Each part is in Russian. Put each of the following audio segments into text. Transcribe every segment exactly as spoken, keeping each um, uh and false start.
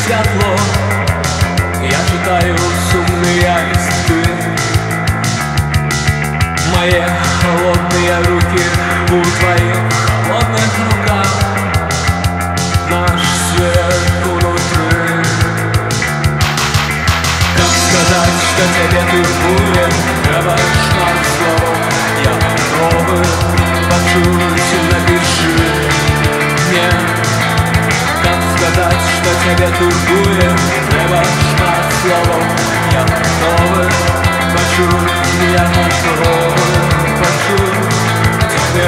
святло. Я читаю сумные листы. Мои холодные руки у твоих холодных руках. Наш свет внутри. Как сказать, что тебе турбует? Давай шмат слов, я готовы почуть, напиши мне. Как сказать, что тебе турбует? Давай шмат слов, я готовы почуть, я готовы почуть тебе.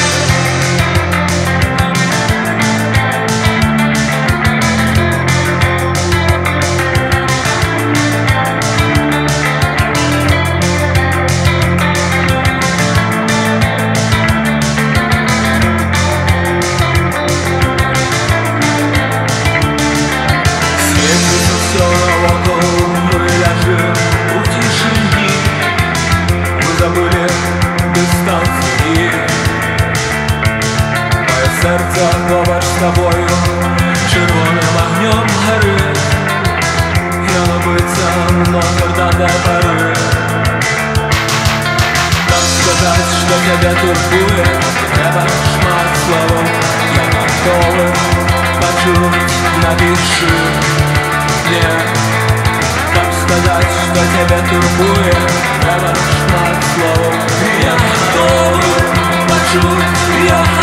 Серце поруч з тобою червоним огнем горить. Я напиться, но когда до поры. Как сказать, что тебя турбует? Треба шмат слов, я готовы почуть, напиши мне. Как сказать, что тебя турбует? Треба шмат слов, я готовы почуть, я